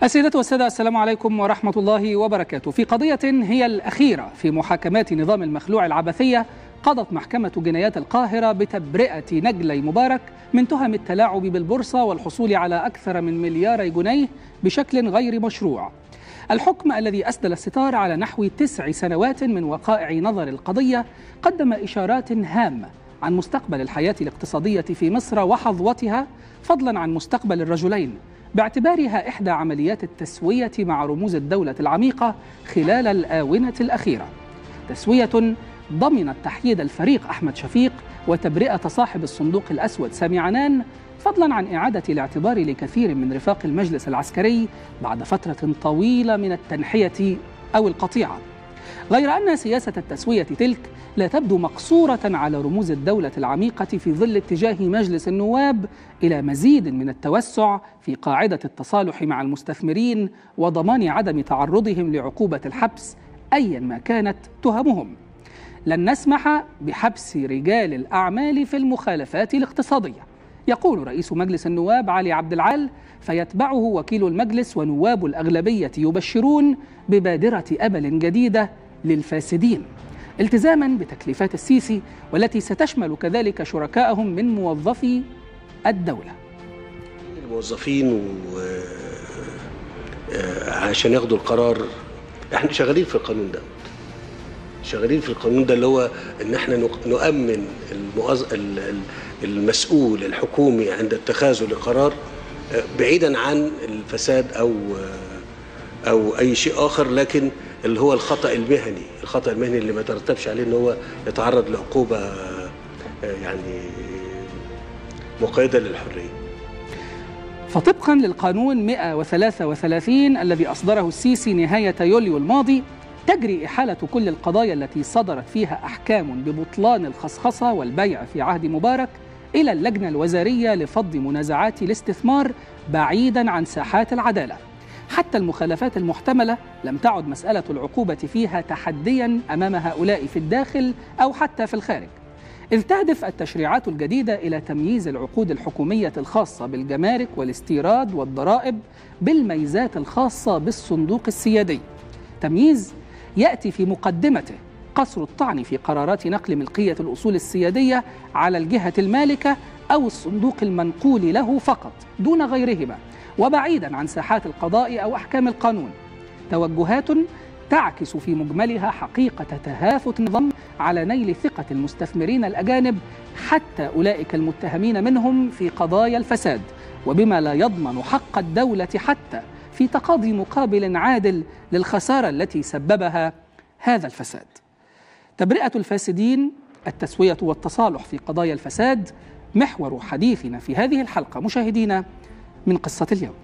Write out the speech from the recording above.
السيدات والسادة، السلام عليكم ورحمة الله وبركاته. في قضية هي الأخيرة في محاكمات نظام المخلوع العبثية، قضت محكمة جنايات القاهرة بتبرئة نجلي مبارك من تهم التلاعب بالبورصة والحصول على أكثر من 2 مليار جنيه بشكل غير مشروع. الحكم الذي أسدل الستار على نحو 9 سنوات من وقائع نظر القضية قدم إشارات هامة عن مستقبل الحياة الاقتصادية في مصر وحظوتها، فضلا عن مستقبل الرجلين، باعتبارها إحدى عمليات التسوية مع رموز الدولة العميقة خلال الآونة الأخيرة. تسوية ضمنت تحييد الفريق أحمد شفيق وتبرئة صاحب الصندوق الأسود سامي عنان، فضلا عن إعادة الاعتبار لكثير من رفاق المجلس العسكري بعد فترة طويلة من التنحية أو القطيعة. غير أن سياسة التسوية تلك لا تبدو مقصورة على رموز الدولة العميقة في ظل اتجاه مجلس النواب إلى مزيد من التوسع في قاعدة التصالح مع المستثمرين وضمان عدم تعرضهم لعقوبة الحبس أيا ما كانت تهمهم. لن نسمح بحبس رجال الأعمال في المخالفات الاقتصادية، يقول رئيس مجلس النواب علي عبد العال، فيتبعه وكيل المجلس ونواب الأغلبية يبشرون ببادرة أمل جديدة للفاسدين، التزاما بتكليفات السيسي والتي ستشمل كذلك شركائهم من موظفي الدولة. الموظفين عشان ياخدوا القرار، احنا شغالين في القانون ده، اللي هو ان احنا نؤمن المسؤول الحكومي عند اتخاذه لقرار بعيدا عن الفساد او اي شيء اخر، لكن اللي هو الخطأ المهني اللي ما ترتبش عليه ان هو يتعرض لعقوبة يعني مقيدة للحرية. فطبقا للقانون 133 الذي أصدره السيسي نهاية يوليو الماضي، تجري إحالة كل القضايا التي صدرت فيها أحكام ببطلان الخصخصة والبيع في عهد مبارك إلى اللجنة الوزارية لفض منازعات الاستثمار بعيدا عن ساحات العدالة. حتى المخالفات المحتملة لم تعد مسألة العقوبة فيها تحديا أمام هؤلاء في الداخل أو حتى في الخارج، إذ تهدف التشريعات الجديدة إلى تمييز العقود الحكومية الخاصة بالجمارك والاستيراد والضرائب بالميزات الخاصة بالصندوق السيادي، تمييز يأتي في مقدمته قصر الطعن في قرارات نقل ملكية الأصول السيادية على الجهة المالكة أو الصندوق المنقول له فقط دون غيرهما، وبعيدا عن ساحات القضاء أو أحكام القانون. توجهات تعكس في مجملها حقيقة تهافت النظام على نيل ثقة المستثمرين الأجانب، حتى أولئك المتهمين منهم في قضايا الفساد، وبما لا يضمن حق الدولة حتى في تقاضي مقابل عادل للخسارة التي سببها هذا الفساد. تبرئة الفاسدين، التسوية والتصالح في قضايا الفساد، محور حديثنا في هذه الحلقة مشاهدينا من قصة اليوم.